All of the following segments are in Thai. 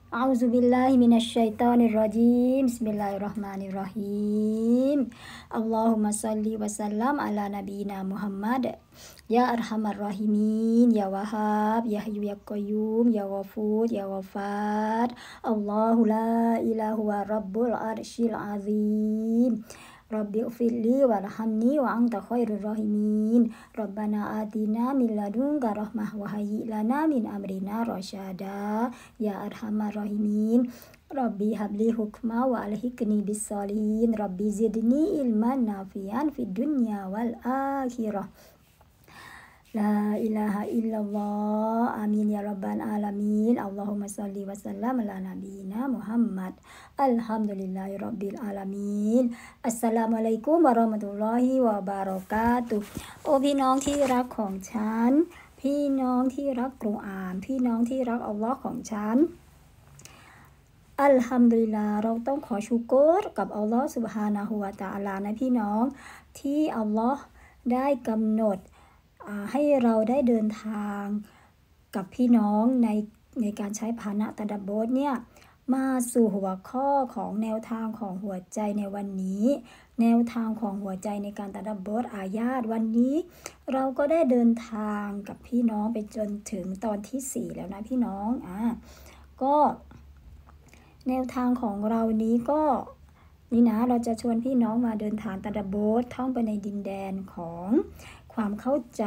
A'udzu billahi minasyaitonir rajim. Bismillahirrahmanirrahim. Allahumma shalli wa sallam ala nabiyyina Muhammad. Ya arhamar rahimin, ya Wahhab, ya Hayyu ya Qayyum, ya Ghafur, ya Ghaffar. Allahu la ilaha wa rabbul arsyil azim. Rabbi ufirli warhamni wa anta khairur rahimin. Rabbana atina min ladunka rahmah wa hayyi lana min amrina rasyada. Ya arhamar rahimin. Rabbi habli hukma wa alhiqni bis solihin. Rabbi zidni ilman nafi'an fid dunya wal akhirah. La ilaha illallah. Amin ya rabbal alamin. Allahumma shalli wa sallam ala nabiyyina Muhammad. Alhamdulillahi rabbil alamin. Assalamualaikum warahmatullahi wabarakatuh.โอ้พี่น้องที่รักของฉันพี่น้องที่รักกุรอานพี่น้องที่รักอัลลอฮ์ของฉันอัลฮัมดุลิลลาห์เราต้องขอชูกรกับอัลลอฮ์ซุบฮานะฮูวะตะอาลานะพี่น้องที่อัลลอฮ์ได้กำหนดให้เราได้เดินทางกับพี่น้องในการใช้พาหนะตะดับบทเนี่ยมาสู่หัวข้อของแนวทางของหัวใจในวันนี้แนวทางของหัวใจในการตะดับบทอายาตวันนี้เราก็ได้เดินทางกับพี่น้องไปจนถึงตอนที่4แล้วนะพี่น้องก็แนวทางของเรานี้ก็นี่นะเราจะชวนพี่น้องมาเดินทางตะดับบทท่องไปในดินแดนของความเข้าใจ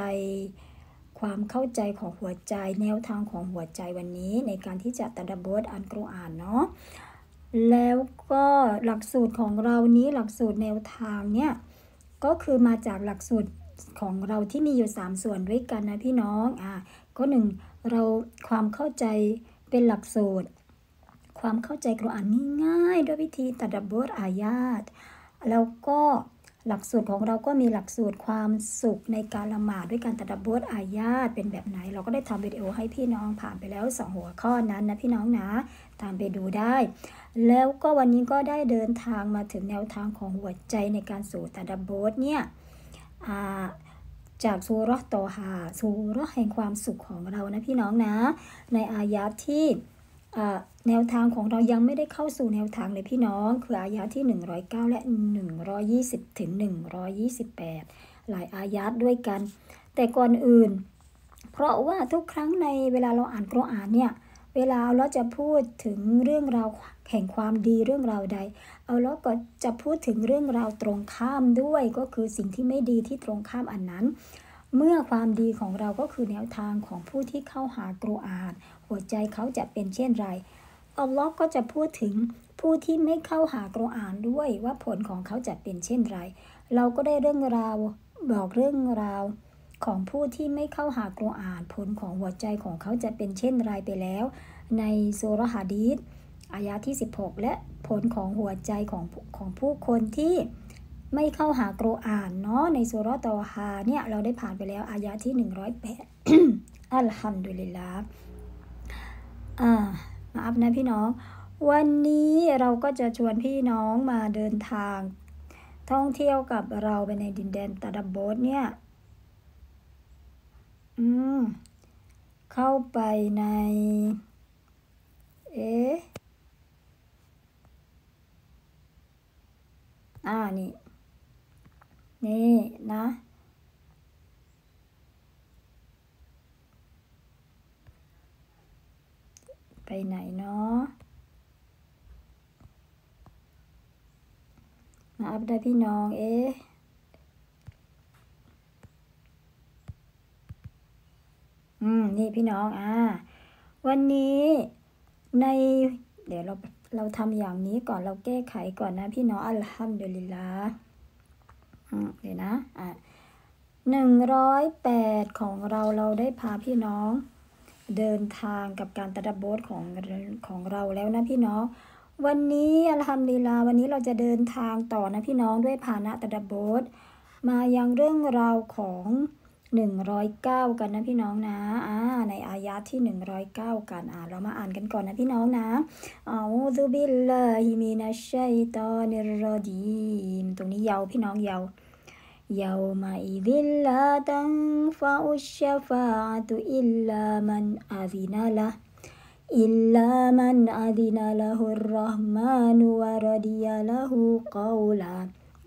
ของหัวใจแนวทางของหัวใจวันนี้ในการที่จะตะดับบทอ่านกุรอานเนาะแล้วก็หลักสูตรของเรานี้หลักสูตรแนวทางเนี่ยก็คือมาจากหลักสูตรของเราที่มีอยู่3ส่วนด้วยกันนะพี่น้องก็1เราความเข้าใจเป็นหลักสูตรความเข้าใจกุรอานง่ายๆด้วยวิธีตะดับบทอายาตแล้วก็หลักสูตรของเราก็มีหลักสูตรความสุขในการละหมาดด้วยการตะดับบทอายาตเป็นแบบไหนเราก็ได้ทำวิดีโอให้พี่น้องผ่านไปแล้ว2หัวข้อนั้นนะพี่น้องนะตามไปดูได้แล้วก็วันนี้ก็ได้เดินทางมาถึงแนวทางของหัวใจในการสู่ตะดับบทเนี่ยจากซูเราะห์ตอฮาซูเราะห์แห่งความสุขของเรานะพี่น้องนะในอายะที่แนวทางของเรายังไม่ได้เข้าสู่แนวทางเลยพี่น้องคืออายะที่109และ120ถึง128หลายอายะด้วยกันแต่ก่อนอื่นเพราะว่าทุกครั้งในเวลาเราอ่านกุรอานเนี่ยเวลาเราจะพูดถึงเรื่องราวแห่งความดีเรื่องราวใดเราก็จะพูดถึงเรื่องราวตรงข้ามด้วยก็คือสิ่งที่ไม่ดีที่ตรงข้ามอันนั้นเมื่อความดีของเราก็คือแนวทางของผู้ที่เข้าหากุรอานหัวใจเขาจะเป็นเช่นไรอัลลอฮ์ก็จะพูดถึงผู้ที่ไม่เข้าหากุรอานด้วยว่าผลของเขาจะเป็นเช่นไรเราก็ได้เรื่องราวบอกเรื่องราวของผู้ที่ไม่เข้าหากุรอานผลของหัวใจของเขาจะเป็นเช่นไรไปแล้วในซูเราะห์หะดีษอายะที่16และผลของหัวใจของผู้คนที่ไม่เข้าหากุรอานเนาะในซูเราะห์ตอฮาเนี่ยเราได้ผ่านไปแล้วอายะที่108 อัลฮัมดุลิลลาห์มาอัพนะพี่น้องวันนี้เราก็จะชวนพี่น้องมาเดินทางท่องเที่ยวกับเราไปในดินแดนตะดับบทเนี่ยเข้าไปในนี่นะไปไหนเนาะมาอัพได้พี่น้องนี่พี่น้องวันนี้เดี๋ยวเราทำอย่างนี้ก่อนเราแก้ไขก่อนนะพี่น้องอัลฮัมดุลิลลาห์เดี๋ยวนะ108ของเราได้พาพี่น้องเดินทางกับการตะดับบทของเราแล้วนะพี่น้องวันนี้อัลฮัมดุลิลลาห์วันนี้เราจะเดินทางต่อนะพี่น้องด้วยพาหนะตะดับบทมายังเรื่องราวของ109กันนะพี่น้องนะในอายะที่109กันเรามาอ่านกันก่อนนะพี่น้องนะอะอูซุบิลลาฮิมินัชชัยฏอนิรรอญีมตรงนี้ยาวพี่น้องยาวيومئذ لا تنفع الشفاعة إلا من أذن له อิลลามันอาดินาละฮุรเราะห์มานุวะรอดิยะละฮูกอลา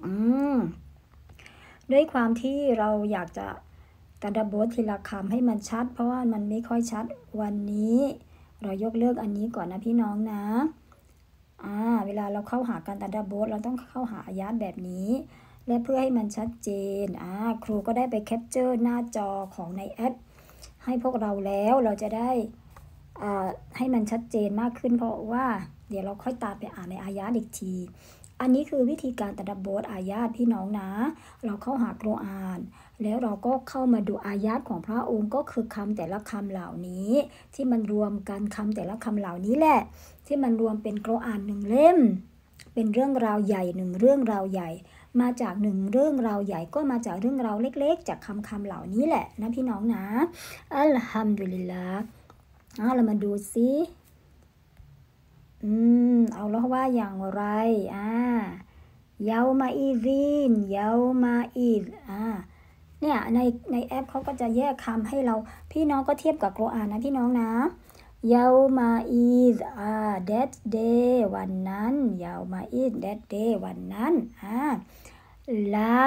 ด้วยความที่เราอยากจะตะดับบททีละคำให้มันชัดเพราะว่ามันไม่ค่อยชัดวันนี้เรายกเลิกอันนี้ก่อนนะพี่น้องนะเวลาเราเข้าหาการตะดับบทเราต้องเข้าหาอายะห์แบบนี้และเพื่อให้มันชัดเจนครูก็ได้ไปแคปเจอร์หน้าจอของในแอปให้พวกเราแล้วเราจะได้ให้มันชัดเจนมากขึ้นเพราะว่าเดี๋ยวเราค่อยตามไปอ่านในอายะห์อีกทีอันนี้คือวิธีการตะดับบทอายะห์พี่น้องนะเราเข้าหากุรอานแล้วเราก็เข้ามาดูอายะห์ของพระองค์ก็คือคำแต่ละคำเหล่านี้ที่มันรวมกันคำแต่ละคำเหล่านี้แหละที่มันรวมเป็นกุรอานหนึ่งเล่มเป็นเรื่องราวใหญ่หนึ่งเรื่องราวใหญ่มาจากหนึ่งเรื่องราวใหญ่ก็มาจากเรื่องราวเล็กๆจากคำเหล่านี้แหละนะพี่น้องนะอัลฮัมดุลิลลาห์เรามาดูซิเอาแล้วว่าอย่างไรเยามาอีซีนเยามาอีดเนี่ยในแอปเขาก็จะแยกคำให้เราพี่น้องก็เทียบกับกุรอานนะพี่น้องนะเยามาอีดthat day วันนั้นเยามาอีด that day วันนั้นลา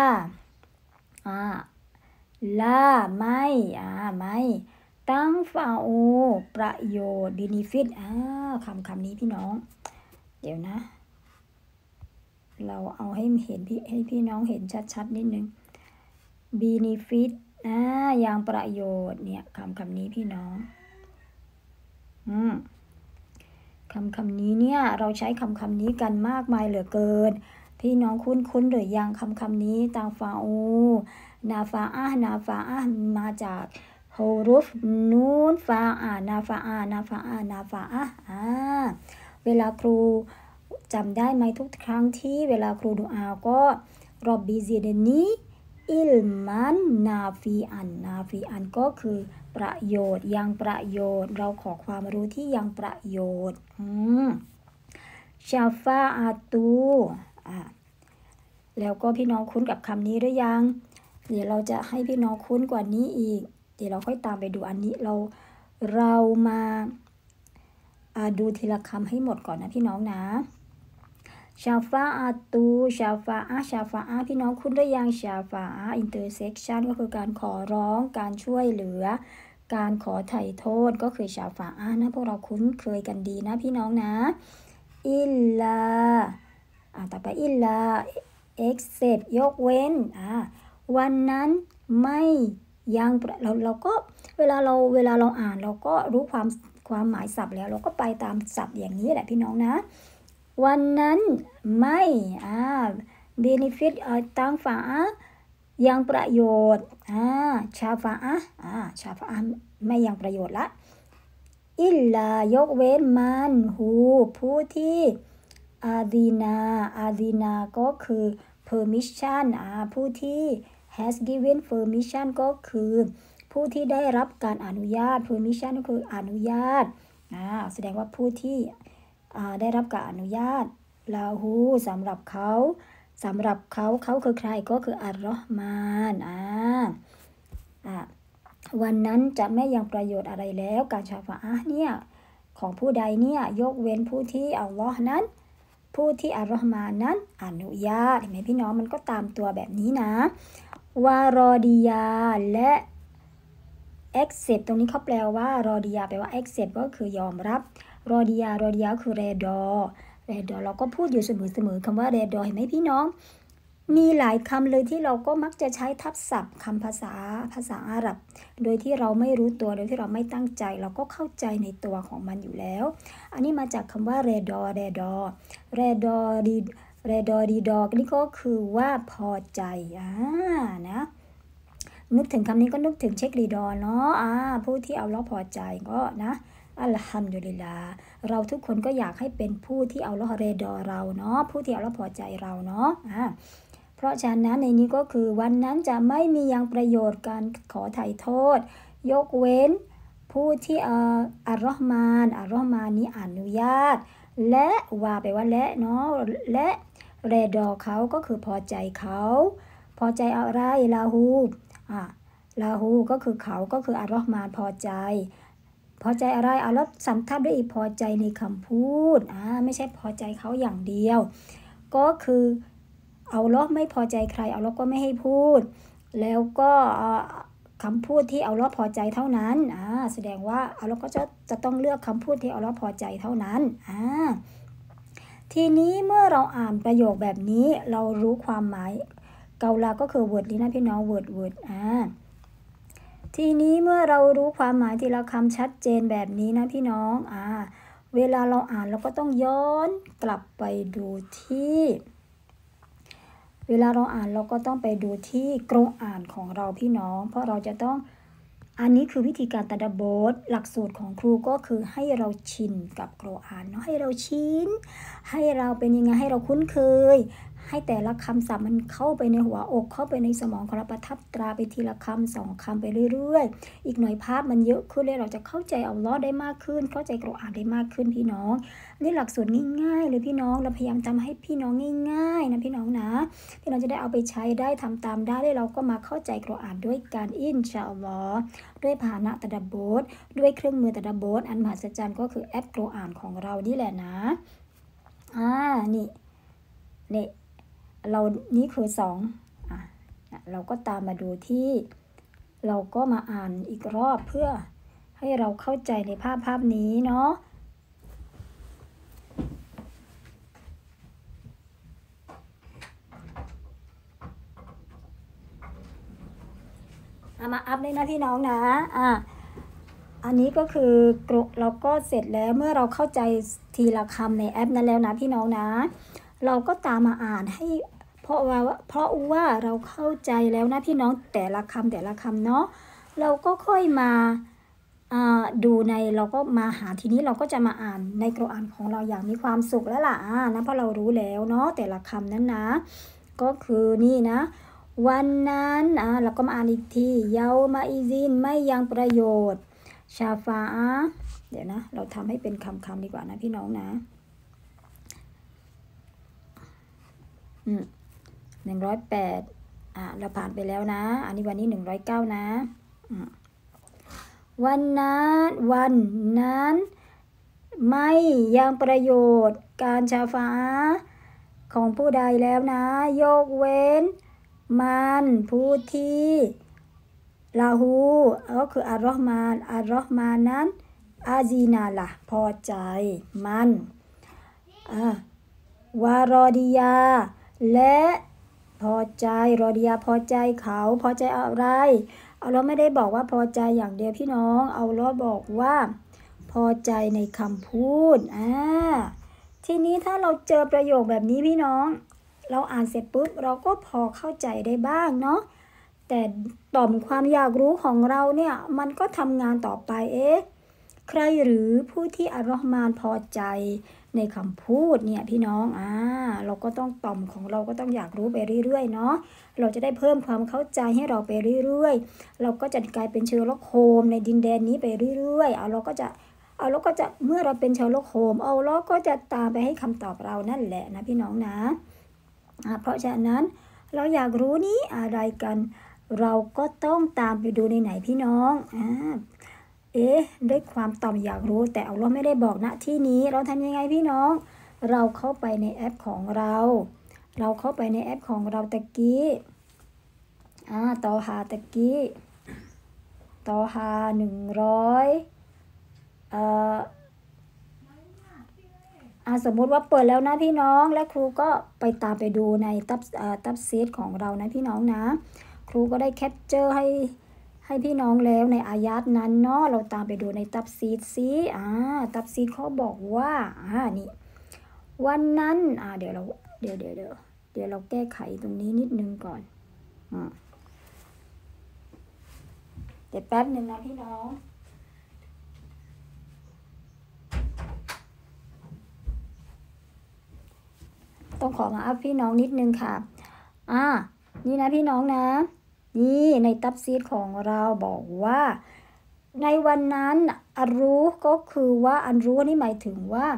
ไม่ไม่ตั้งฟาโอประโยชน์ benefit คำนี้พี่น้องเดี๋ยวนะเราเอาให้เห็นให้พี่น้องเห็นชัดๆนิดนึง benefit อย่างประโยชน์เนี่ยคำนี้พี่น้องคำนี้เนี่ยเราใช้คำนี้กันมากมายเหลือเกินพี่น้องคุ้นหรือยังคำนี้ตางฟาอูนาฟามาจากฮุรุฟนูนฟานาฟาเวลาครูจำได้ไหมทุกครั้งที่เวลาครูดูอาก็รอบบิซิเดนีอิลมันนาฟีอันก็คือประโยชน์ยังประโยชน์เราขอความรู้ที่ยังประโยชน์ชาฟาอาตูแล้วก็พี่น้องคุ้นกับคำนี้หรือยังเดี๋ยวเราจะให้พี่น้องคุ้นกว่านี้อีกเดี๋ยวเราค่อยตามไปดูอันนี้เรามาดูทีละคำให้หมดก่อนนะพี่น้องนะชาฟาอาตูชาฟาพี่น้องคุ้นหรือยังชาฟาintersection ก็คือการขอร้องการช่วยเหลือการขอไถ่โทษก็คือชาฟานะพวกเราคุ้นเคยกันดีนะพี่น้องนะอิลลาต่อไปอิลลา except ยกเว้นวันนั้นไม่ยังเราก็เวลาเราอ่านเราก็รู้ความหมายศัพท์แล้วเราก็ไปตามศัพท์อย่างนี้แหละพี่น้องนะวันนั้นไม่benefit ตั้งฝายังประโยชน์ชาฟาไม่ยังประโยชน์ละอิลลายกเว้นมันผู้ที่อาดีนาก็คือ permission ผู้ที่ has given permission ก็คือผู้ที่ได้รับการอนุญาต permission ก็คืออนุญาตแสดงว่าผู้ที่ได้รับการอนุญาตลาหูสำหรับเขาคือใครก็คืออัลลอฮ์มานวันนั้นจะไม่ยังประโยชน์อะไรแล้วการชาฟาเนี่ยของผู้ใดเนี่ยยกเว้นผู้ที่อัลลอฮ์นั้นผู้ที่อัลลอฮ์มานนั้นอนุญาตเห็นไหมพี่น้องมันก็ตามตัวแบบนี้นะวารอดียาและ accept ตรงนี้เขาแปลว่ารอดียาแปลว่า accept ก็คือยอมรับรอดียาคือเรดอเราก็พูดอยู่เสมอคำว่าเรดอเห็นไหมพี่น้องมีหลายคำเลยที่เราก็มักจะใช้ทับศัพท์คำภาษาอาหรับโดยที่เราไม่รู้ตัวโดยที่เราไม่ตั้งใจเราก็เข้าใจในตัวของมันอยู่แล้วอันนี้มาจากคำว่าเรดอดีดอนี่ก็คือว่าพอใจนะนึกถึงคำนี้ก็นึกถึงเช็ครีดอเนาะผู้ที่อัลเลาะห์พอใจก็นะอัลฮัมดุลิลลาห์เราทุกคนก็อยากให้เป็นผู้ที่อัลเลาะห์เรดอเราเนาะผู้ที่อัลเลาะห์พอใจเราเนาะเพราะฉะนั้นในนี้ก็คือวันนั้นจะไม่มียังประโยชน์การขอไถ่โทษยกเว้นผู้ที่อัลลอฮ์มานนี้อนุญาตและว่าไปว่าและเนาะและเรดอเขาก็คือพอใจเขาพอใจอะไรลาหูก็คือเขาก็คืออัลลอฮ์มานพอใจพอใจอะไรอัลลอฮ์สัมทับด้วยอีกพอใจในคำพูดไม่ใช่พอใจเขาอย่างเดียวก็คืออัลลอฮ์ไม่พอใจใครอัลลอฮ์ก็ไม่ให้พูดแล้วก็คำพูดที่อัลลอฮ์พอใจเท่านั้นแสดงว่าอัลลอฮ์ก็จะต้องเลือกคำพูดที่อัลลอฮ์พอใจเท่านั้นทีนี้เมื่อเราอ่านประโยคแบบนี้เรารู้ความหมายเกาลาก็คือ word นี้นะพี่น้อง word ทีนี้เมื่อเรารู้ความหมายทีละคำชัดเจนแบบนี้นะพี่น้องเวลาเราอ่านเราก็ต้องย้อนกลับไปดูที่เวลาเราอ่านเราก็ต้องไปดูที่กรงอ่านของเราพี่น้องเพราะเราจะต้องอันนี้คือวิธีการตัดบทหลักสูตรของครูก็คือให้เราชินกับกรงอ่านเนาะให้เราชินให้เราเป็นยังไงให้เราคุ้นเคยให้แต่ละคำศัพท์มันเข้าไปในหัวอกเข้าไปในสมองของเราประทับตราไปทีละคำ2 คำไปเรื่อยๆอีกหน่อยภาพมันเยอะขึ้นเลยเราจะเข้าใจอัลเลาะห์ได้มากขึ้นเข้าใจกุรอานได้มากขึ้นพี่น้องนี่หลักสูตรง่ายๆเลยพี่น้องเราพยายามทำให้พี่น้องง่ายๆนะพี่น้องนะพี่น้องจะได้เอาไปใช้ได้ทำตามได้แล้วเราก็มาเข้าใจกุรอานด้วยการอินชาอัลลอฮ์ด้วยภาหนะตัดบทด้วยเครื่องมือตัดบทอันมหัศจรรย์ก็คือแอปกุรอานของเรานี่แหละนะนี่เรานี่คือเราก็ตามมาดูที่เราก็มาอ่านอีกรอบเพื่อให้เราเข้าใจในภาพนี้เนาะมาอัพเลยนะพี่น้องนะอันนี้ก็คือเราก็เสร็จแล้วเมื่อเราเข้าใจทีละคำในแอปนั้นแล้วนะพี่น้องนะเราก็ตามมาอ่านให้เพราะว่าเราเข้าใจแล้วนะพี่น้องแต่ละคำเนาะเราก็ค่อยมาดูเราก็มาหาทีนี้เราก็จะมาอ่านในกุรอานของเราอย่างมีความสุขแล้วล่ะนะเพราะเรารู้แล้วเนาะแต่ละคำนั้นนะก็คือนี่นะวันนั้นเราก็มาอ่านอีกทีเยามาอิซินไม่ยังประโยชน์ชาฟาเดี๋ยวนะเราทำให้เป็นคำดีกว่านะพี่น้องนะ108เราผ่านไปแล้วนะอันนี้วันนี้109นะวันนั้นไม่ยังประโยชน์การชาฟาของผู้ใดแล้วนะยกเว้นมันผู้ที่ลาหูก็คืออัลลอฮ์มานนั้นอาซีนาละพอใจมันวารอดียาและพอใจรอดียาพอใจเขาพอใจอะไรอัลลอฮ์ไม่ได้บอกว่าพอใจอย่างเดียวพี่น้องอัลลอฮ์บอกว่าพอใจในคำพูดทีนี้ถ้าเราเจอประโยคแบบนี้พี่น้องเราอ่านเสร็จปุ๊บเราก็พอเข้าใจได้บ้างเนาะแต่ต่อมความอยากรู้ของเราเนี่ยมันก็ทำงานต่อไปใครหรือผู้ที่อัลลอฮ์มานพอใจในคำพูดเนี่ยพี่น้องเราก็ต้องต่อมของเราก็ต้องอยากรู้ไปเรื่อยๆเนาะเราจะได้เพิ่มความเข้าใจให้เราไปเรื่อยๆเราก็จะกลายเป็นเชอร์ล็อกโฮมในดินแดนนี้ไปเรื่อยๆเราก็จะเมื่อเราเป็นเชอร์ล็อกโฮมเราก็จะตามไปให้คำตอบเรานั่นแหละนะพี่น้องนะเพราะฉะนั้นเราอยากรู้นี้อะไรกันเราก็ต้องตามไปดูในไหนพี่น้องด้วยความต่อมอยากรู้แต่เราไม่ได้บอกณที่นี้เราทำยังไงพี่น้องเราเข้าไปในแอปของเราตะกี้ต่อหาตะกี้ต่อหา100สมมุติว่าเปิดแล้วนะพี่น้องและครูก็ไปตามไปดูในตับซีดของเรานะพี่น้องนะครูก็ได้แคปเจอร์ให้พี่น้องแล้วในอายัดนั้นเนาะเราตามไปดูในตับซีดซิตับซีดเขาบอกว่านี่วันนั้นเดี๋ยวเราแก้ไขตรงนี้นิดนึงก่อนเดี๋ยวแป๊บนึงนะพี่น้องต้องขอมาอัพพี่น้องนิดนึงค่ะนี่นะพี่น้องนะนี่ในตับซีดของเราบอกว่าในวันนั้นอันรู้ก็คือว่าอันรู้นี่หมายถึงว่า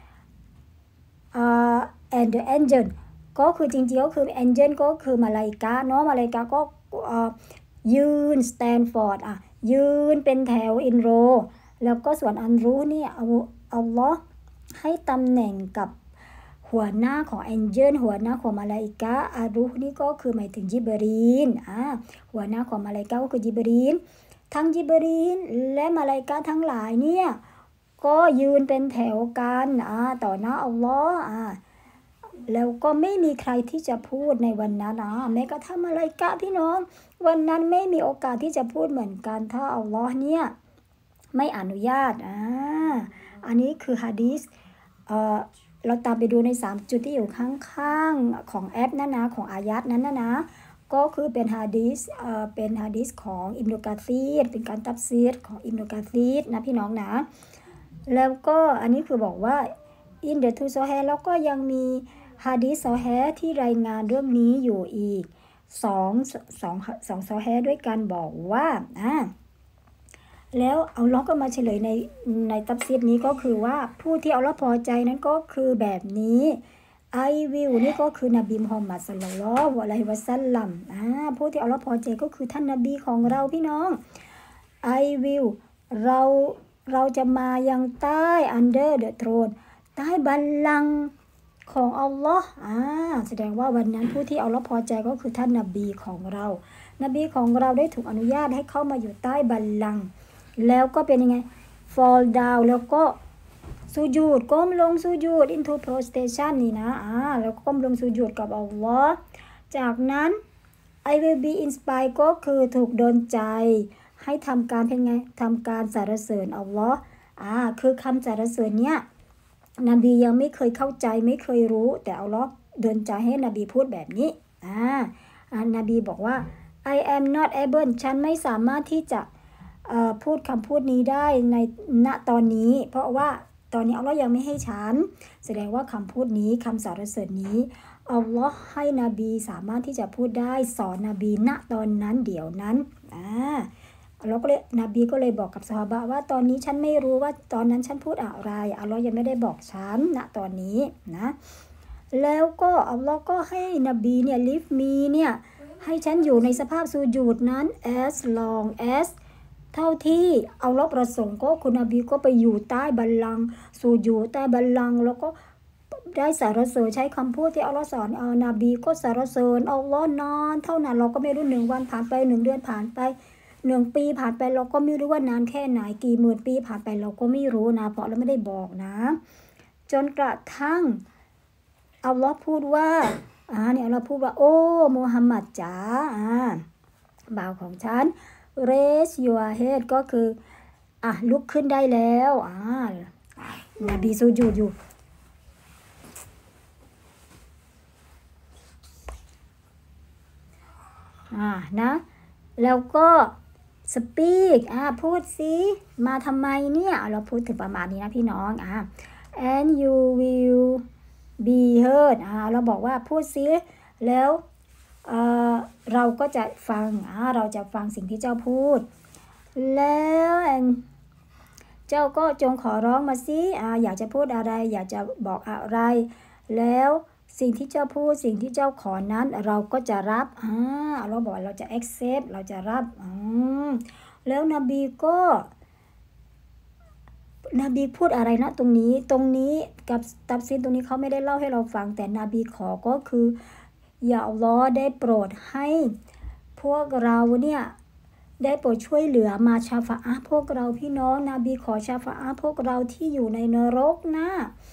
and the angel ก็คือจริงๆก็คือ angel ก็คือมาลาอิกะเนาะมาลาอิกะก็ยืน stand for ยืนเป็นแถว in row แล้วก็ส่วนอันรู้เนี่ยอัลลอฮ์ให้ตำแหน่งกับหัวหน้าของแองเจิลหัวหน้าของมาลาอิกะอารุห์นี่ก็คือหมายถึงญิบรีลหัวหน้าของมาลาอิกะก็คือญิบรีลทั้งญิบรีลและมาลาอิกะทั้งหลายเนี่ยก็ยืนเป็นแถวกันต่อหน้าอัลลอฮ์แล้วก็ไม่มีใครที่จะพูดในวันนั้นแม้กระทั่งมาลาอิกะพี่น้องวันนั้นไม่มีโอกาสที่จะพูดเหมือนกันถ้าอัลลอฮ์เนี่ยไม่อนุญาตอันนี้คือฮะดีษเราตามไปดูใน3จุดที่อยู่ข้างๆของแอปนั้นนะของอายัดนั้นนะก็คือเป็นฮะดีษของอิบนุกะซีรเป็นการตัฟซีรของอิบนุกะซีรนะพี่น้องนะแล้วก็อันนี้คือบอกว่าอินเดทูซอแฮแล้วก็ยังมีฮะดีษซอแฮที่รายงานเรื่องนี้อยู่อีกสองซอแฮด้วยกันบอกว่าแล้วอัลเลาะห์ก็มาเฉลยในตัฟซีรนี้ก็คือว่าผู้ที่อัลเลาะห์พอใจนั้นก็คือแบบนี้ไอวิวนี่ก็คือนบีมุฮัมมัดศ็อลลัลลอฮุอะลัยฮิวะซัลลัมผู้ที่อัลเลาะห์พอใจก็คือท่านนบีของเราพี่น้องไอวิวเราจะมายังใต้ under the throne ใต้บัลลังก์ของอัลลอฮ์แสดงว่าวันนั้นผู้ที่อัลเลาะห์พอใจก็คือท่านนบีของเรานบีของเราได้ถูกอนุญาตให้เข้ามาอยู่ใต้บัลลังก์แล้วก็เป็นยังไง fall down แล้วก็สุญูดก้มลงสุญูด into prostration นี่นะแล้วก้มลงสุญูดกับอัลลอฮ์จากนั้น I will be inspired ก็คือถูกดลใจให้ทำการเป็นไงทำการสรรเสริญอัลลอฮ์คือคำสรรเสริญเนี้ยนบียังไม่เคยเข้าใจไม่เคยรู้แต่อัลลอฮ์ดลใจให้นบีพูดแบบนี้นบีบอกว่า I am not able ฉันไม่สามารถที่จะพูดคำพูดนี้ได้ในณตอนนี้เพราะว่าตอนนี้อัลลอฮ์ยังไม่ให้ฉันแสดงว่าคำพูดนี้คำสรรเสริญนี้อัลลอฮ์ให้นบีสามารถที่จะพูดได้สอนนบีณตอนนั้นเดี๋ยวนั้นแล้วก็เลยนบีก็เลยบอกกับซอฮาบะห์ว่าตอนนี้ฉันไม่รู้ว่าตอนนั้นฉันพูดอะไรอัลลอฮ์ยังไม่ได้บอกฉันณตอนนี้นะแล้วก็อัลลอฮ์ก็ให้นบีเนี่ยลิฟมีเนี่ยให้ฉันอยู่ในสภาพสุญูดนั้น as long as เท่าที่อัลลอฮ์ประสงค์ก็คุณนบีก็ไปอยู่ใต้บัลลังก์สุญูดใต้บัลลังก์แล้วก็ได้สรรเสริญใช้คำพูดที่อัลลอฮ์สอนนบีก็สรรเสริญอัลลอฮ์นานเท่านั้นเราก็ไม่รู้1 วันผ่านไป1 เดือนผ่านไป1 ปีผ่านไปเราก็ไม่รู้ว่านานแค่ไหนกี่หมื่นปีผ่านไปเราก็ไม่รู้นะเพราะเราไม่ได้บอกนะจนกระทั่งอัลลอฮ์พูดว่าเนี่ยอัลลอฮ์พูดว่าโอ้มูฮัมหมัดจ๋าบ่าวของฉัน raise your head ก็คือลุกขึ้นได้แล้วนบีสุญูดอยู่นะแล้วก็สปีกพูดสิมาทำไมเนี่ยเราพูดถึงประมาณนี้นะพี่น้อง and you will be heard เราบอกว่าพูดสิแล้วเราก็จะฟังเราจะฟังสิ่งที่เจ้าพูดแล้วเจ้าก็จงขอร้องมาสิอยากจะพูดอะไรอยากจะบอกอะไรแล้วสิ่งที่เจ้าพูดสิ่งที่เจ้าขอนั้นเราก็จะรับเราบอกเราจะ accept เราจะรับแล้วนบีพูดอะไรนะตรงนี้กับตัฟซีรตรงนี้เขาไม่ได้เล่าให้เราฟังแต่นบีขอก็คืออย่าอัลลอฮ์ได้โปรดให้พวกเราเนี่ยได้โปรดช่วยเหลือมาชาฟาอะห์พวกเราพี่น้องนบีขอชาฟาอะห์พวกเราที่อยู่ในนรกนะ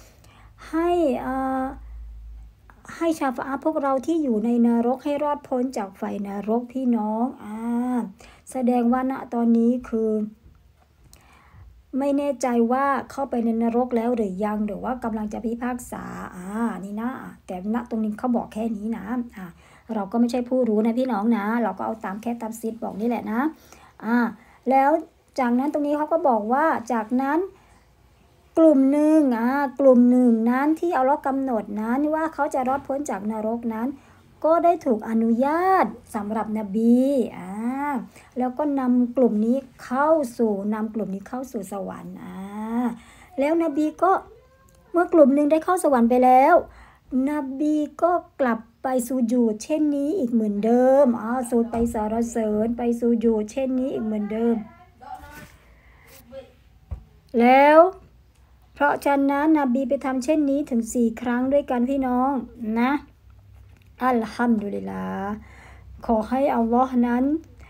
ให้ชาฟาอะห์พวกเราที่อยู่ในนรกให้รอดพ้นจากไฟนรกพี่น้องแสดงว่าณตอนนี้คือไม่แน่ใจว่าเข้าไปในนรกแล้วหรือยังหรือว่ากำลังจะพิพากษานี่นะแต่ณตรงนี้เขาบอกแค่นี้นะเราก็ไม่ใช่ผู้รู้นะพี่น้องนะเราก็เอาตามแค่ตัฟซีรบอกนี่แหละนะแล้วจากนั้นตรงนี้เขาก็บอกว่าจากนั้นกลุ่มหนึ่งนั้นที่อัลเลาะห์กำหนดนั้นว่าเขาจะรอดพ้นจากนรกนั้นก็ได้ถูกอนุญาตสำหรับนบีแล้วก็นำกลุ่มนี้เข้าสู่สวรรค์แล้วนบีก็เมื่อกลุ่มหนึ่งได้เข้าสวรรค์ไปแล้วนบีก็กลับไปสุญูดเช่นนี้อีกเหมือนเดิมสูดไปสรรเสริญไปสุญูดเช่นนี้อีกเหมือนเดิมแล้วเพราะฉะนั้นนบีไปทำเช่นนี้ถึง4 ครั้งด้วยกันพี่น้องนะอัลฮัมดุลิลลาห์ขอให้อัลลอฮ์นั้น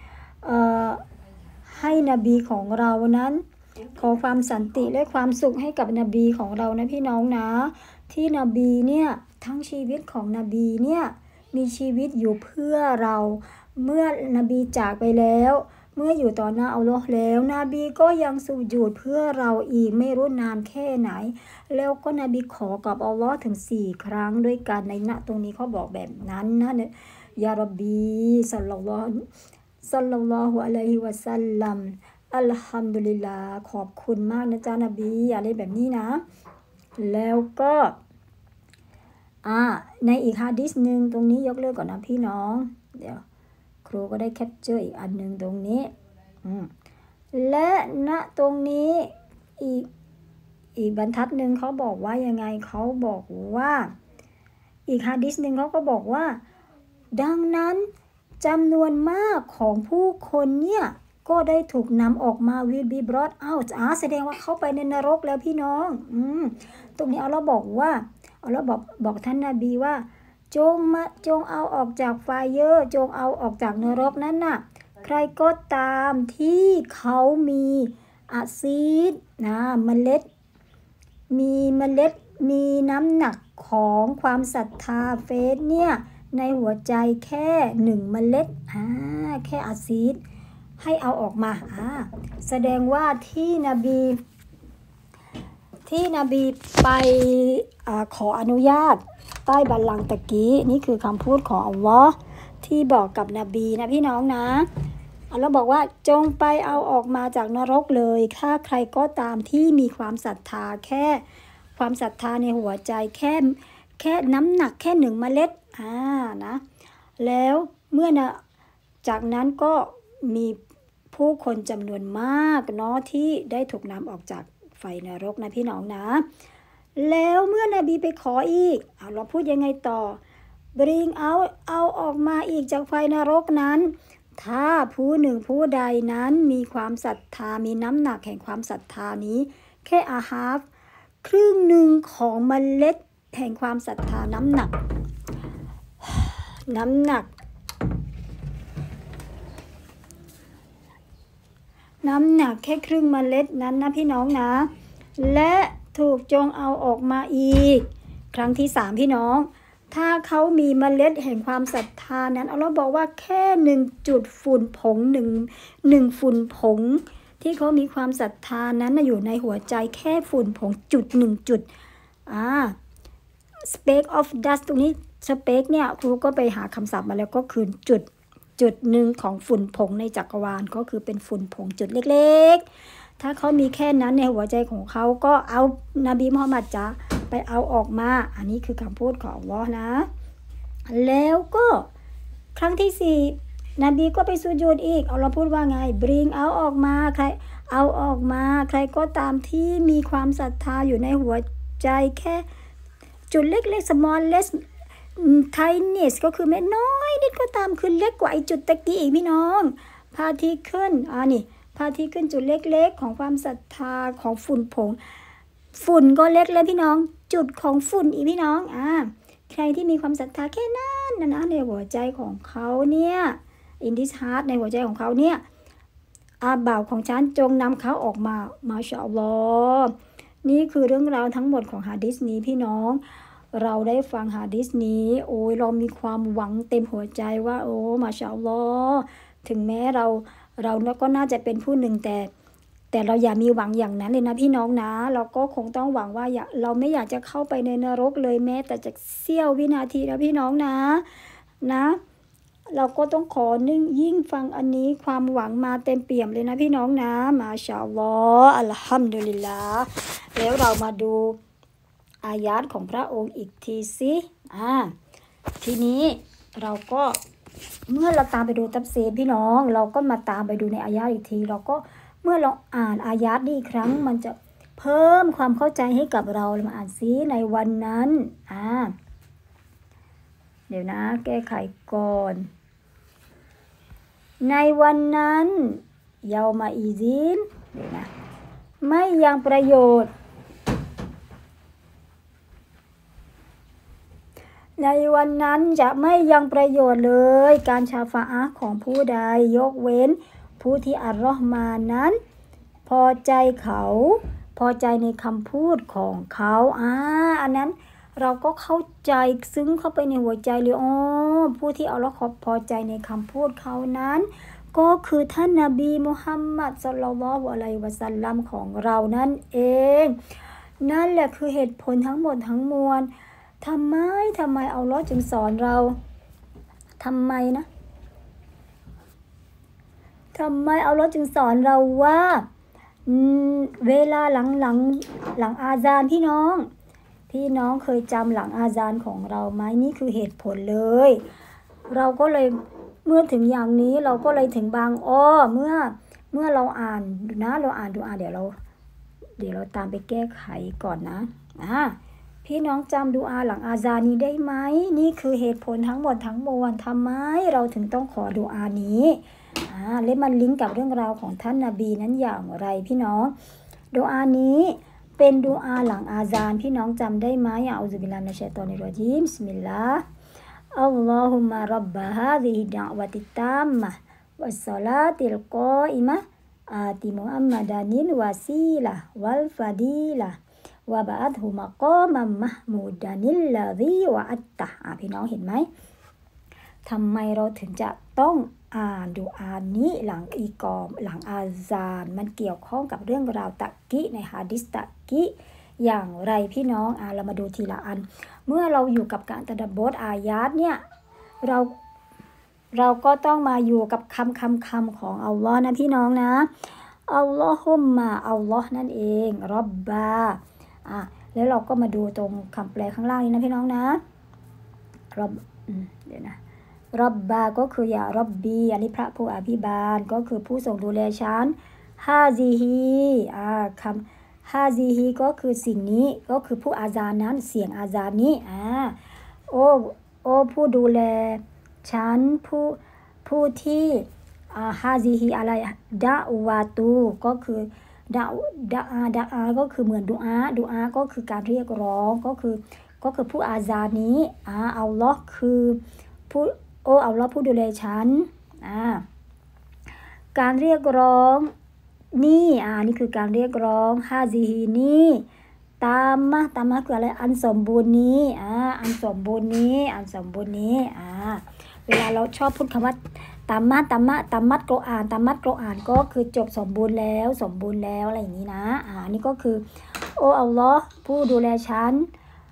ให้นบีของเรานั้นขอความสันติและความสุขให้กับนบีของเรานะพี่น้องนะที่นบีเนี่ยทั้งชีวิตของนบีเนี่ยมีชีวิตอยู่เพื่อเราเมื่อนบีจากไปแล้วเมื่ออยู่ต่อหน้าอัลลอฮ์แล้วนบีก็ยังสุญูดเพื่อเราอีกไม่รู้นานแค่ไหนแล้วก็นบีขอกับอัลลอฮ์ถึง4 ครั้งด้วยกันในณตรงนี้เขาบอกแบบนั้นนะยารับบีศ็อลลัลลอฮุอะลัยฮิวะซัลลัมอัลฮัมดุลิลลาห์ขอบคุณมากนะจ๊ะนบีอะไรแบบนี้นะแล้วก็ในอีกฮะดิษหนึ่งตรงนี้ยกเลิกก่อนนะพี่น้องเดี๋ยวครูก็ได้แคปเจอร์อีกอันหนึ่งตรงนี้และณตรงนี้อีกบรรทัดหนึ่งเขาบอกว่ายังไงเขาบอกว่าอีกฮะดิษหนึ่งเขาก็บอกว่าดังนั้นจำนวนมากของผู้คนเนี่ยก็ได้ถูกนำออกมา will be brought out แสดงว่าเข้าไปในนรกแล้วพี่น้องตรงนี้อัลเลาะห์บอกว่าอัลเลาะห์บอกท่านนบีว่าจงเอาออกจากไฟจงเอาออกจากนรกนั้นน่ะใครก็ตามที่เขามีอะซีดเมล็ดมีน้ำหนักของความศรัทธาเฟซเนี่ยในหัวใจแค่1 เมล็ดแค่อะซีดให้เอาออกมาแสดงว่าที่นบีไปขออนุญาตใต้บัลลังก์ตะกี้นี่คือคำพูดของอัลลอฮ์ที่บอกกับนบีนะพี่น้องนะอัลลอฮ์บอกว่าจงไปเอาออกมาจากนรกเลยถ้าใครก็ตามที่มีความศรัทธาแค่ความศรัทธาในหัวใจแค่น้ำหนักแค่1 เมล็ดนะแล้วเมื่อจากนั้นก็มีผู้คนจำนวนมากเนาะที่ได้ถูกนำออกจากไฟนรกนะพี่น้องนะแล้วเมื่อนบีไปขออีกเราพูดยังไงต่อ bring out เอาออกมาอีกจากไฟนรกนั้นถ้าผู้หนึ่งผู้ใดนั้นมีความศรัทธามีน้ำหนักแห่งความศรัทธานี้แค่ครึ่งหนึ่งของเมล็ดแห่งความศรัทธาน้ำหนักแค่ครึ่งเมล็ดนั้นนะพี่น้องนะและถูกจงเอาออกมาอีกครั้งที่3พี่น้องถ้าเขามีเมล็ดแห่งความศรัทธานั้นอัลเลาะห์บอกว่าแค่1 จุดฝุ่นผง1ฝุ่นผงที่เขามีความศรัทธานั้นอยู่ในหัวใจแค่ฝุ่นผง1 จุดspeck of dust ตรงนี้ speck เนี่ยครูก็ไปหาคำศัพท์มาแล้วก็คือจุดหนึ่งของฝุ่นผงในจักรวาลก็คือเป็นฝุ่นผงจุดเล็กๆถ้าเขามีแค่นั้นในหัวใจของเขาก็เอานบีมุฮัมมัดจะไปเอาออกมาอันนี้คือคำพูดของอัลเลาะห์นะแล้วก็ครั้งที่4นบีก็ไปสุญูดอีกเราพูดว่าไง bring เอาออกมาใครเอาออกมาใครก็ตามที่มีความศรัทธาอยู่ในหัวใจแค่จุดเล็กๆ smallest tiniest ก็คือไม่น้อยนิดก็ตามคือเล็กกว่าไอ้จุดตะกี้อีกพี่น้องพาที่ขึ้นพาที่ขึ้นจุดเล็กๆของความศรัทธาของฝุ่นผงฝุ่นก็เล็กเลยพี่น้องจุดของฝุ่นอีกพี่น้องใครที่มีความศรัทธาแค่นั้นนะในหัวใจของเขาเนี่ย in this heart ในหัวใจของเขาเนี่ยบ่าวของฉันจงนำเขาออกมามาชาอัลลอฮ์นี่คือเรื่องราวทั้งหมดของหะดีษนี้พี่น้องเราได้ฟังหะดีษนี้เรามีความหวังเต็มหัวใจว่ามาชาอัลลอฮ์ถึงแม้เราก็น่าจะเป็นผู้หนึ่งแต่เราอย่ามีหวังอย่างนั้นเลยนะพี่น้องนะเราก็คงต้องหวังว่าเราไม่อยากจะเข้าไปในนรกเลยแม้แต่จะเสี้ยววินาทีนะพี่น้องนะเราก็ต้องขอยิ่งฟังอันนี้ความหวังมาเต็มเปี่ยมเลยนะพี่น้องนะมาชาอัลลอฮ์อัลฮัมดุลิลลาห์แล้วเรามาดูอายะห์ของพระองค์อีกทีสิทีนี้เราก็เมื่อเราตามไปดูตัฟซีรพี่น้องเราก็มาตามไปดูในอายะห์อีกทีเราก็เมื่อเราอ่านอายะห์นี้อีกครั้งมันจะเพิ่มความเข้าใจให้กับเรามาอ่านซิในวันนั้นเดี๋ยวนะแก้ไขก่อนในวันนั้นเยามาอีซินเดี๋ยวนะไม่ยังประโยชน์ในวันนั้นจะไม่ยังประโยชน์เลยการชาฟาอะห์ของผู้ใดยกเว้นผู้ที่อัลลอฮ์มานั้นพอใจเขาพอใจในคำพูดของเขาอันนั้นเราก็เข้าใจซึ้งเข้าไปในหัวใจเลยผู้ที่อัลลอฮ์พอใจในคำพูดเขานั้นก็คือท่านนบีมุฮัมมัดศ็อลลัลลอฮุอะลัยฮิวะซัลลัมของเรานั่นเองนั่นแหละคือเหตุผลทั้งหมดทั้งมวลทำไมอัลลอฮ์จึงสอนเราทำไมอัลลอฮ์จึงสอนเราว่าเวลาหลังอาซานพี่น้องเคยจำหลังอาซานของเราไหมนี่คือเหตุผลเลยเราก็เลยเมื่อถึงอย่างนี้เราก็เลยถึงบางเมื่อเราอ่านนะเราอ่านดูเดี๋ยวเราตามไปแก้ไขก่อนนะพี่น้องจำดูอาหลังอาซานนี้ได้ไหมนี่คือเหตุผลทั้งหมดทั้งมวลทำไมเราถึงต้องขอดูอานี้และมันลิงก์กับเรื่องราวของท่านนบีนั้นอย่างไรพี่น้องดูอานี้เป็นดูอาหลังอาซานพี่น้องจำได้ไหมอะอูซุบิลลาฮิมินัชชัยฏอนิรเราะญีมบิสมิลลาห์อัลลอฮุมมะร็อบบะฮาซิฮิดะอ์วะติตตัมมะฮ์วัสศอลาติลกออิมะฮ์อาติมุฮัมมัดานิลวาซีละห์วัลฟะดีละห์วะบะอัตฮุมะกอมัมมะห์มูดานิลลาซีวะอัตตะพี่น้องเห็นไหมทำไมเราถึงจะต้องอ่านดูอานี้หลังอีกอมหลังอาซานมันเกี่ยวข้องกับเรื่องราวตะกี้ในหะดีษตะกี้อย่างไรพี่น้องเรามาดูทีละอันเมื่อเราอยู่กับการตะดับบทอายาตเนี่ยเราก็ต้องมาอยู่กับคำของอัลลอฮ์นะพี่น้องนะอัลลอฮุมมาอัลลอฮ์นั่นเองร็อบบาแล้วเราก็มาดูตรงคำแปลข้างล่างนี้นะพี่น้องนะร็อบเดี๋ยวนะร็อบบาก็คืออย่าร็อบบีอันนี้พระผู้อภิบาลก็คือผู้ทรงดูแลฉันฮาซีฮีคำฮาซีฮีก็คือสิ่งนี้ก็คือผู้อาซานนั้นเสียงอาซานนี้โอ้ผู้ดูแลฉันผู้ที่ฮาซีฮีอะไรดะวาตูก็คือดะอาก็คือเหมือนดูอาก็คือการเรียกร้องก็คือผู้อาซานนี้อัลลอฮ์คือผู้อัลลอฮ์ผู้ดูแลฉันการเรียกร้องนี่นี่คือการเรียกร้องฮาซีฮีนี่ตามมาคืออะไรอันสมบูรณ์นี้อันสมบูรณ์นี้เวลาเราชอบพูดคำว่าตามมัดโกอ่านก็คือจบสมบูรณ์แล้วอะไรอย่างนี้นะนี่ก็คือโอ้อัลลอฮ์ผู้ดูแลฉัน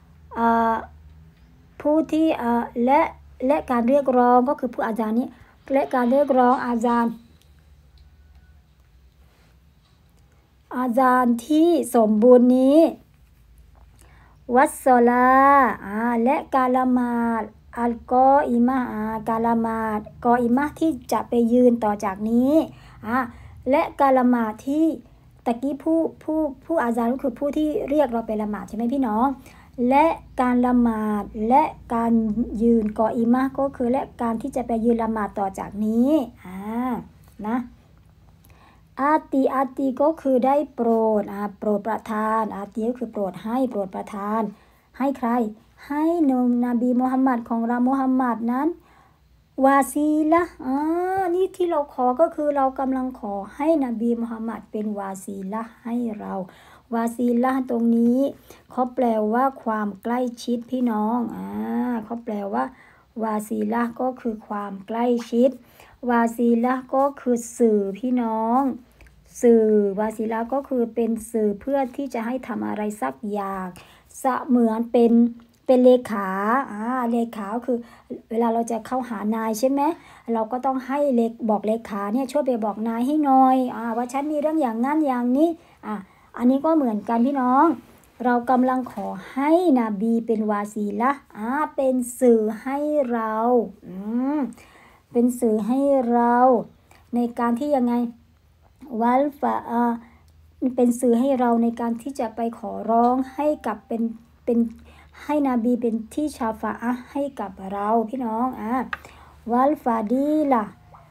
ผู้ที่และการเรียกร้องก็คือผู้อาซานนี้และการเรียกร้องอาซานที่สมบูรณ์นี้วัสศอลาและการละหมาดอัลกออิมะการละหมาดกออิมะที่จะไปยืนต่อจากนี้และการละหมาดที่ตะกี้ผู้อาซานก็คือผู้ที่เรียกเราไปละหมาดใช่ไหมพี่น้องและการละหมาดและการยืนกออิมะก็คือและการที่จะไปยืนละหมาดต่อจากนี้นะอาตีก็คือได้โปรดประทานอาตีก็คือโปรดประทานให้ใครให้นบีมุฮัมมัดของเรามุฮัมมัดนั้นวาซีละนี่ที่เราขอก็คือเรากำลังขอให้นบีมุฮัมมัดเป็นวาซีละให้เราวาซีละตรงนี้เขาแปลว่าความใกล้ชิดพี่น้องเขาแปลว่าวาซีละก็คือความใกล้ชิดวาซีละก็คือสื่อพี่น้องสื่อวาซีละก็คือเป็นสื่อเพื่อที่จะให้ทำอะไรสักอย่างเสมือนเป็นเลขาเลขาคือเวลาเราจะเข้าหานายใช่ไหมเราก็ต้องให้บอกเลขาเนี่ยช่วยไปบอกนายให้หน่อยว่าฉันมีเรื่องอย่างนั้นอย่างนี้อันนี้ก็เหมือนกันพี่น้องเรากำลังขอให้นบีเป็นวาซีละเป็นสื่อให้เราเป็นสื่อให้เราในการที่ยังไงวัลฟะเป็นสื่อให้เราในการที่จะไปขอร้องให้กับเป็นให้นบีเป็นที่ชาฟาอะห์ให้กับเราพี่น้องวัลฟาดีละ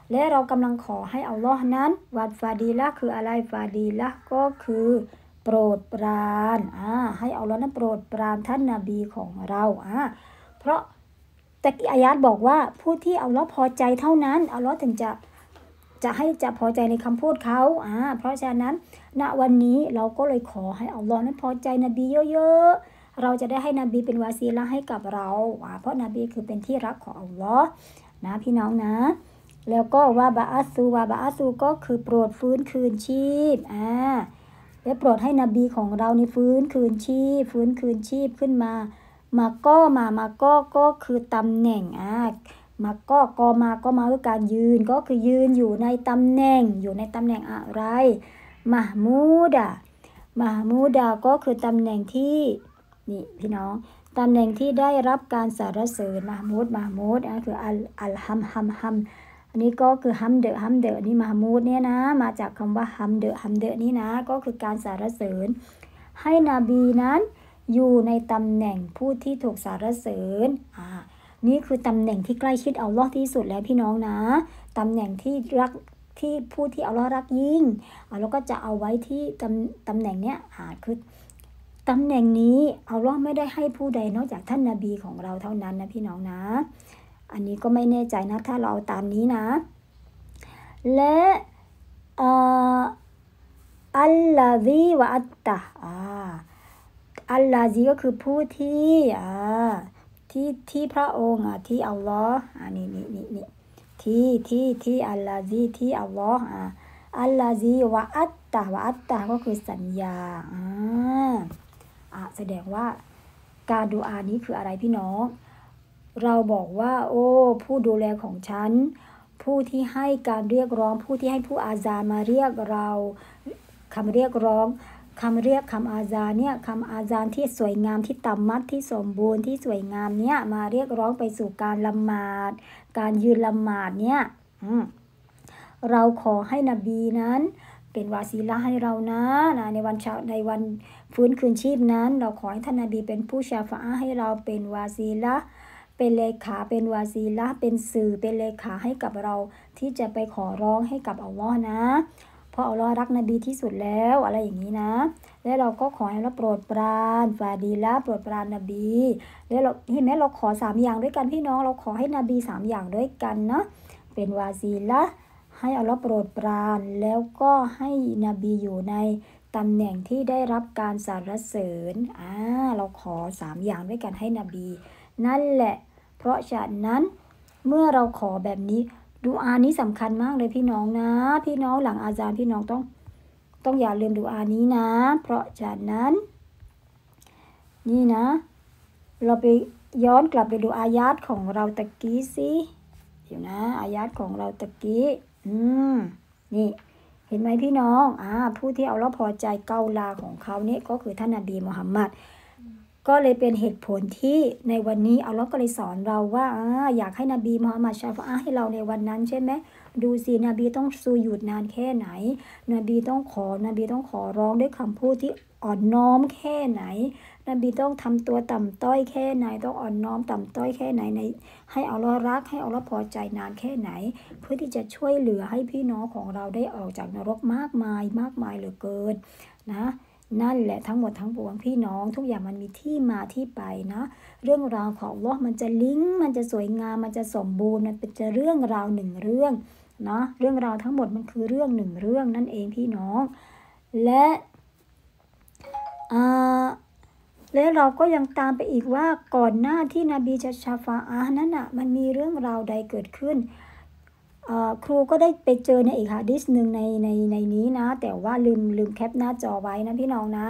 และเรากำลังขอให้อัลลอฮ์นั้นวัดฟาดีละคืออะไรฟาดีละก็คือโปรดปรานให้อัลลอฮ์นั้นโปรดปรานท่านนบีของเราเพราะตะกี้อายะห์บอกว่าผู้ที่อัลลอฮ์พอใจเท่านั้นอัลลอฮ์ถึงจะพอใจในคำพูดเขาเพราะฉะนั้นณวันนี้เราก็เลยขอให้อัลลอฮ์นั้นพอใจนบีเยอะๆเราจะได้ให้นบีเป็นวาซีละให้กับเราเพราะนบีคือเป็นที่รักของอัลลอฮ์นะพี่น้องนะแล้วก็วาบะอัสูก็คือโปรดฟื้นคืนชีพและโปรดให้นบีของเราในฟื้นคืนชีพขึ้นมามาก็คือตำแหน่งมาก็มาคือการยืนก็คือยืนอยู่ในตำแหน่งอะไรมะมูดาก็คือตำแหน่งที่นี่พี่น้องตำแหน่งที่ได้รับการสรรเสริญมะมูดคืออัลฮัมอันนี้ก็คือฮัมเดอนี่มะมูดเนี่ยนะมาจากคำว่าฮัมเดอนี่นะก็คือการสรรเสริญให้นบีนั้นอยู่ในตำแหน่งผู้ที่ถูกสรรเสริญนี่คือตำแหน่งที่ใกล้ชิดอัลลอฮ์ที่สุดแล้วพี่น้องนะตำแหน่งที่รักที่ผู้ที่อัลลอฮ์รักยิ่งเราก็จะเอาไว้ที่ตำแหน่งเนี้ยคือตำแหน่งนี้อัลลอฮ์ไม่ได้ให้ผู้ใดนอกจากท่านนบีของเราเท่านั้นนะพี่น้องนะอันนี้ก็ไม่แน่ใจนะถ้าเราเอาตามนี้นะและอัลลาซีวะอัตตะอัลลาซีก็คือผู้ที่พระองค์ที่อัลลอฮ์นี่ที่อัลลาซีที่อัลลอฮ์อัลลาซีวะอัตตะก็คือสัญญาแสดงว่าการดุอานี้คืออะไรพี่น้องเราบอกว่าโอ้ผู้ดูแลของฉันผู้ที่ให้การเรียกร้องผู้ที่ให้ผู้อาซานมาเรียกเราคำเรียกร้องคำอาซานเนี่ยคำอาซานที่สวยงามที่ต่ำมัดที่สมบูรณ์ที่สวยงามเนี่ยมาเรียกร้องไปสู่การละหมาดการยืนละหมาดเนี่ยเราขอให้นบีนั้นเป็นวาซีละให้เรานะในวันฟื้นคืนชีพนั้นเราขอให้ท่านนบีเป็นผู้ชาฟะอะห์ให้เราเป็นวาซีละเป็นเลขาเป็นวาซีละเป็นสื่อเป็นเลขาให้กับเราที่จะไปขอร้องให้กับอัลลอฮ์นะเพราะอัลลอฮ์รักนบีที่สุดแล้วอะไรอย่างนี้นะและเราก็ขอให้เราโปรดปรานฟาดีละโปรดปรานนบีแล้วเราเห็นไหมเราขอ3อย่างด้วยกันพี่น้องเราขอให้นบี3อย่างด้วยกันนะเป็นวาซีละให้อัลลอฮ์โปรดปรานแล้วก็ให้นบีอยู่ในตำแหน่งที่ได้รับการสรรเสริญเราขอ3อย่างด้วยกันให้นบีนั่นแหละเพราะฉะนั้นเมื่อเราขอแบบนี้ดุอานี้สำคัญมากเลยพี่น้องนะพี่น้องหลังอาซานพี่น้องต้องอย่าลืมดุอานี้นะเพราะฉะนั้นนี่นะเราไปย้อนกลับไปดูอายะห์ของเราตะกี้สิเดี๋ยวนะอายะห์ของเราตะกี้นี่เห็นไหมพี่น้องผู้ที่อัลเลาะห์พอใจเกาลาของเขาเนี่ยก็คือท่านนบีมุฮัมมัดก็เลยเป็นเหตุผลที่ในวันนี้อัลเลาะห์ก็เลยสอนเราว่าอยากให้นบีมุฮัมมัดชาฟะอะห์ให้เราในวันนั้นใช่ไหมดูสินบีต้องซูยุดนานแค่ไหนนบีต้องขอร้องด้วยคำพูดที่อ่อนน้อมแค่ไหนนบีต้องทำตัวต่ำต้อยแค่ไหนต้องอ่อนน้อมต่ำต้อยแค่ไหนให้อัลเลาะห์รักให้อัลเลาะห์พอใจนานแค่ไหนเพื่อที่จะช่วยเหลือให้พี่น้องของเราได้ออกจากนรกมากมายเหลือเกินนะนั่นแหละทั้งหมดทั้งปวงพี่น้องทุกอย่างมันมีที่มาที่ไปนะเรื่องราวของอัลเลาะห์มันจะลิงก์มันจะสวยงามมันจะสมบูรณ์มันเป็นเรื่องราว1เรื่องนะเรื่องราวทั้งหมดมันคือเรื่อง1เรื่องนั่นเองพี่น้องและเราก็ยังตามไปอีกว่าก่อนหน้าที่นบีจะชาฟาอะห์นั้นมันมีเรื่องราวใดเกิดขึ้นครูก็ได้ไปเจอในอีกหะดีษหนึ่งในนี้นะแต่ว่าลืมแคปหน้าจอไว้นะพี่น้องนะ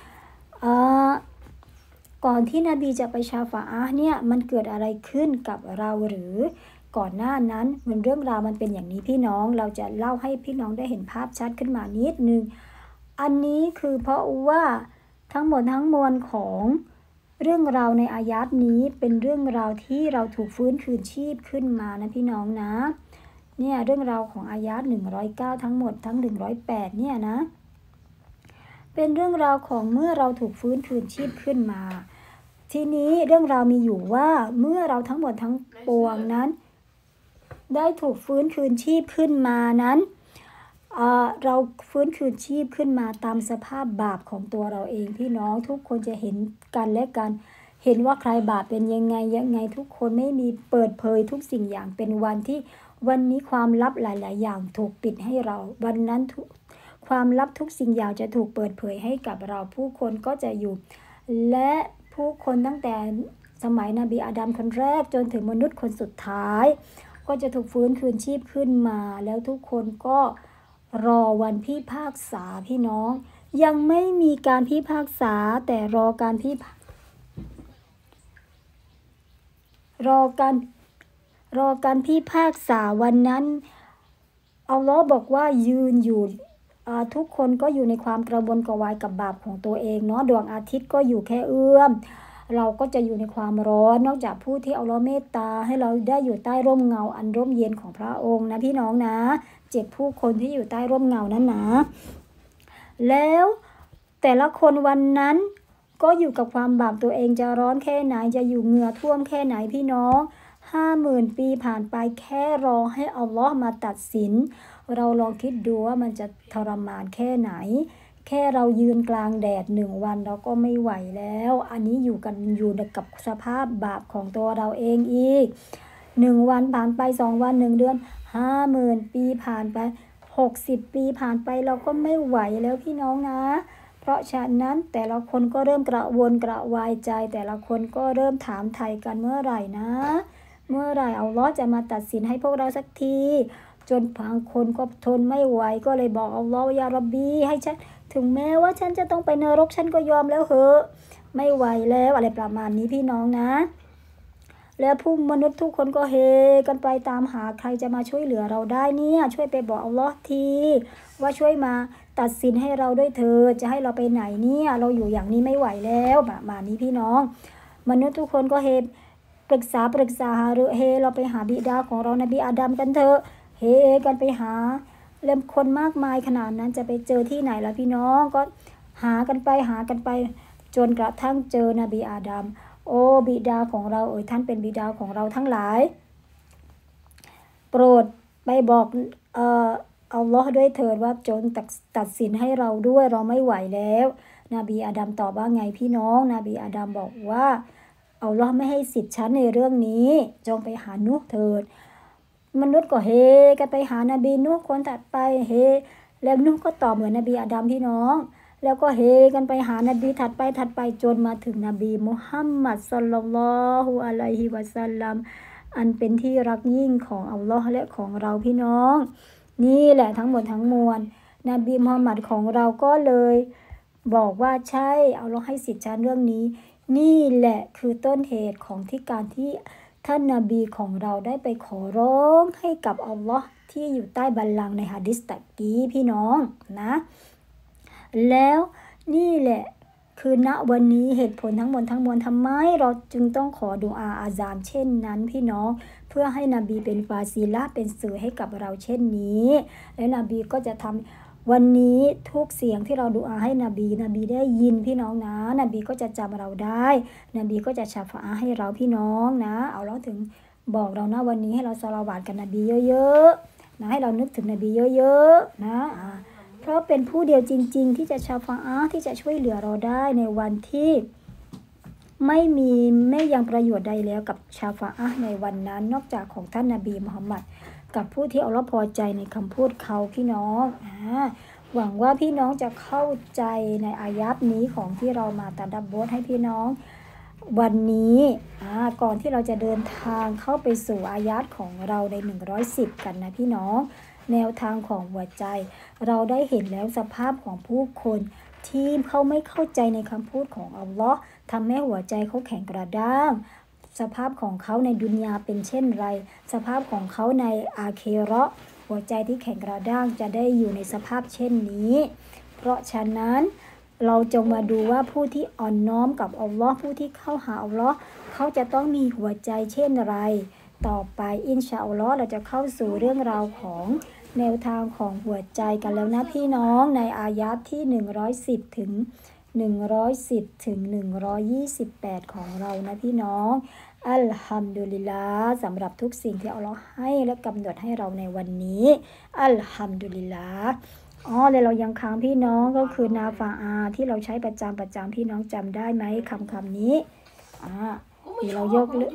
ก่อนที่นบีจะไปชาฟาอะห์เนี่ยมันเกิดอะไรขึ้นกับเราหรือก่อนหน้านั้นเรื่องราวมันเป็นอย่างนี้พี่น้องเราจะเล่าให้พี่น้องได้เห็นภาพชัดขึ้นมานิดนึงอันนี้คือเพราะว่าทั้งหมดทั้งมวลของเรื่องราวในอายะห์นี้เป็นเรื่องราวที่เราถูกฟื้นคืนชีพขึ้นมานะพี่น้องนะเนี่ยเรื่องราวของอายะห์109ทั้งหมดทั้ง108เนี่ยนะเป็นเรื่องราวของเมื่อเราถูกฟื้นคืนชีพขึ้นมาทีนี้เรื่องราวมีอยู่ว่าเมื่อเราทั้งหมดทั้งปวงนั้นได้ถูกฟื้นคืนชีพขึ้นมานั้นเราฟื้นคืนชีพขึ้นมาตามสภาพบาปของตัวเราเองพี่น้องทุกคนจะเห็นกันและกันเห็นว่าใครบาปเป็นยังไงทุกคนไม่มีเปิดเผยทุกสิ่งอย่างเป็นวันที่วันนี้ความลับหลายๆอย่างถูกปิดให้เราวันนั้นความลับทุกสิ่งอย่างจะถูกเปิดเผยให้กับเราผู้คนก็จะอยู่และผู้คนตั้งแต่สมัยนบีอาดัมคนแรกจนถึงมนุษย์คนสุดท้ายก็จะถูกฟื้นคืนชีพขึ้นมาแล้วทุกคนก็รอวันพิพากษาพี่น้องยังไม่มีการพิพากษาแต่รอการพิพากษาวันนั้นอัลลอฮ์บอกว่ายืนอยู่ทุกคนก็อยู่ในความกระวนกระวายกับบาปของตัวเองเนาะดวงอาทิตย์ก็อยู่แค่เอื้อมเราก็จะอยู่ในความร้อนนอกจากผู้ที่อัลลอฮ์เมตตาให้เราได้อยู่ใต้ร่มเงาอันร่มเย็นของพระองค์นะพี่น้องนะ7ผู้คนที่อยู่ใต้ร่มเงานั้นนะแล้วแต่ละคนวันนั้นก็อยู่กับความบาปตัวเองจะร้อนแค่ไหนจะอยู่เหงื่อท่วมแค่ไหนพี่น้อง50,000 ปีผ่านไปแค่รอให้อัลลอฮ์มาตัดสินเราลองคิดดูว่ามันจะทรมานแค่ไหนแค่เรายืนกลางแดด1 วันเราก็ไม่ไหวแล้วอันนี้อยู่กับสภาพบาปของตัวเราเองอีก1 วันผ่านไป2 วัน1 เดือน50,000 ปีผ่านไป60 ปีผ่านไปเราก็ไม่ไหวแล้วพี่น้องนะเพราะฉะนั้นแต่ละคนก็เริ่มกระวนกระวายใจแต่ละคนก็เริ่มถามไถ่กันเมื่อไหร่นะเมื่อไหร่อัลเลาะห์จะมาตัดสินให้พวกเราสักทีจนบางคนก็ทนไม่ไหวก็เลยบอกอัลเลาะห์ยาร็อบบีให้ฉันถึงแม้ว่าฉันจะต้องไปนรกฉันก็ยอมแล้วเหอะไม่ไหวแล้วอะไรประมาณนี้พี่น้องนะแล้วผู้มนุษย์ทุกคนก็เฮกันไปตามหาใครจะมาช่วยเหลือเราได้เนี่ยช่วยไปบอกอัลเลาะห์ทีว่าช่วยมาตัดสินให้เราด้วยเถิดจะให้เราไปไหนเนี่ยเราอยู่อย่างนี้ไม่ไหวแล้วประมาณนี้พี่น้องมนุษย์ทุกคนก็เฮปรึกษาหารือเฮเราไปหาบิดาของเรานบีอาดัมกันเถอะเฮกันไปหาเล่มคนมากมายขนาดนั้นจะไปเจอที่ไหนล่ะพี่น้องก็หากันไปจนกระทั่งเจอนบีอาดัมโอ้บิดาของเราท่านเป็นบิดาของเราทั้งหลายโปรดไปบอกอัลลอฮ์ด้วยเถิดว่าจงตัดสินให้เราด้วยเราไม่ไหวแล้วนบีอาดัมตอบว่าไงพี่น้องนบีอาดัมบอกว่าอัลลอฮ์ไม่ให้สิทธิ์ฉันในเรื่องนี้จงไปหานูห์เถิดมนุษย์ก็เฮกันไปหานบีนูห์คนถัดไปเฮแล้วนูห์ก็ตอบเหมือนนบีอาดัมพี่น้องแล้วก็เฮกันไปหานบีถัดไปจนมาถึงนบีมุฮัมมัดศ็อลลัลลอฮุอะลัยฮิวะซัลลัมอันเป็นที่รักยิ่งของอัลลอฮ์และของเราพี่น้องนี่แหละทั้งหมดทั้งมวลนบีมุฮัมมัดของเราก็เลยบอกว่าใช่อัลลอฮ์ให้สิทธิ์ฉันเรื่องนี้นี่แหละคือต้นเหตุของการที่ท่านนบีของเราได้ไปขอร้องให้กับอัลลอฮ์ที่อยู่ใต้บัลลังก์ในหะดีษตะกี้พี่น้องนะแล้วนี่แหละคือณวันนี้เหตุผลทั้งหมดทั้งมวลทำไมเราจึงต้องขอดุอาอาซานเช่นนั้นพี่น้องเพื่อให้นบีเป็นฟาซิละห์เป็นสื่อให้กับเราเช่นนี้และนบีก็จะทำวันนี้ทุกเสียงที่เราดุอาให้นบีได้ยินพี่น้องนะนบีก็จะจำเราได้นบีก็จะชาฟาอะห์ให้เราพี่น้องนะเอาเราถึงบอกเรานะวันนี้ให้เราศอลาวาตกับนบีเยอะๆนะให้เรานึกถึงนบีเยอะๆนะเพราะเป็นผู้เดียวจริงๆที่จะชาฟาอะห์ที่จะช่วยเหลือเราได้ในวันที่ไม่ยังประโยชน์ใดแล้วกับชาฟาอะห์ในวันนั้นนอกจากของท่านนบีมุฮัมมัดกับผู้ที่อัลเลาะห์พอใจในคำพูดเขาพี่น้องหวังว่าพี่น้องจะเข้าใจในอายะห์นี้ของที่เรามาตะดับบทให้พี่น้องวันนี้ก่อนที่เราจะเดินทางเข้าไปสู่อายะห์ของเราใน110กันนะพี่น้องแนวทางของหัวใจเราได้เห็นแล้วสภาพของผู้คนที่เขาไม่เข้าใจในคำพูดของอัลลอฮ์ทำให้หัวใจเขาแข็งกระด้างสภาพของเขาในดุนยาเป็นเช่นไรสภาพของเขาในอาเคเราะห์หัวใจที่แข็งกระด้างจะได้อยู่ในสภาพเช่นนี้เพราะฉะนั้นเราจงมาดูว่าผู้ที่อ่อนน้อมกับอัลลอฮ์ผู้ที่เข้าหาอัลลอฮ์เขาจะต้องมีหัวใจเช่นไรต่อไปอินชาอัลลอฮ์เราจะเข้าสู่เรื่องราวของแนวทางของหัวใจกันแล้วนะพี่น้องในอายะห์ที่110ถึง 110ถึง128ของเรานะพี่น้องอัลฮัมดุลิลลาห์สำหรับทุกสิ่งที่อัลเลาะห์ให้และกำหนดให้เราในวันนี้อัลฮัมดุลิลลาห์แล้วเรายังค้างพี่น้องก็คือนาฟาอาที่เราใช้ประจำพี่น้องจำได้ไหมคำนี้ที่เรายกเลิก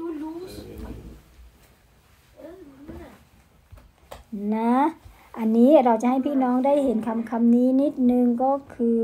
นะอันนี้เราจะให้พี่น้องได้เห็นคำนี้นิดนึงก็คือ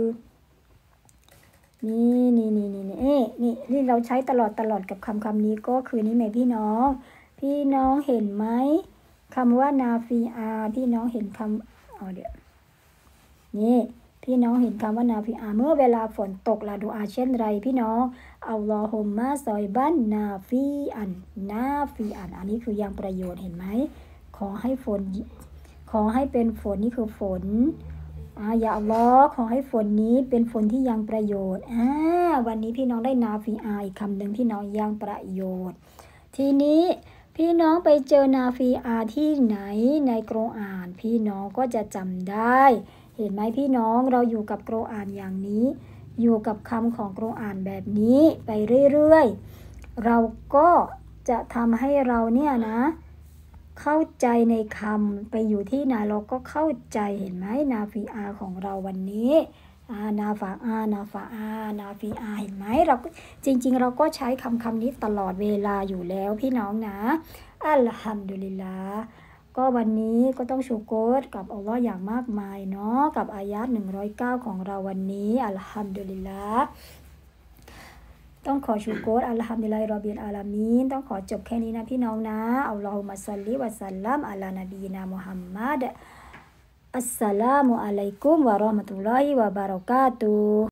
นี่เราใช้ตลอดกับคำนี้ก็คือนี่ไหมพี่น้องเห็นไหมคำว่านาฟีอาพี่น้องเห็นคำเดี๋ยวนี่พี่น้องเห็นคำว่านาฟีอาเมื่อเวลาฝนตกละดูอาเช่นไรพี่น้องอัลลอฮุมมะซอยบันนาฟีอันอันนี้คือยังประโยชน์เห็นไหมขอให้เป็นฝนนี่คือฝนอย่าอัลลอฮ์ขอให้ฝนนี้เป็นฝนที่ยังประโยชน์วันนี้พี่น้องได้นาฟีอาอีกคำหนึ่งพี่น้องยังประโยชน์ทีนี้พี่น้องไปเจอนาฟีอาที่ไหนในกุรอานพี่น้องก็จะจำได้เห็นไหมพี่น้องเราอยู่กับกุรอานอย่างนี้อยู่กับคำของกุรอานแบบนี้ไปเรื่อยๆเราก็จะทำให้เราเนี่ยนะเข้าใจในคำไปอยู่ที่ไหนเราก็เข้าใจเห็นไหมนาฟีอาของเราวันนี้นาฟาอานาฟีอาเห็นไหมเราจริงๆเราก็ใช้คำนี้ตลอดเวลาอยู่แล้วพี่น้องนะอัลฮัมดุลิลลาห์ก็วันนี้ก็ต้องชูโกรกับอัลลอฮ์อย่างมากมายเนาะกับอายะห์109ของเราวันนี้อัลฮัมดุลิลลาห์ต้องขอชูโกรอัลฮัมดุลิลลาฮิรอบบิลอาลามีนต้องขอจบแค่นี้นะพี่น้องนะอัลลอฮุมะศ็อลลิวะซัลลัมอะลานบีนามุฮัมมัดอัสสลามุอะลัยกุมวะเราะห์มะตุลลอฮิวะบะเราะกาตุฮ์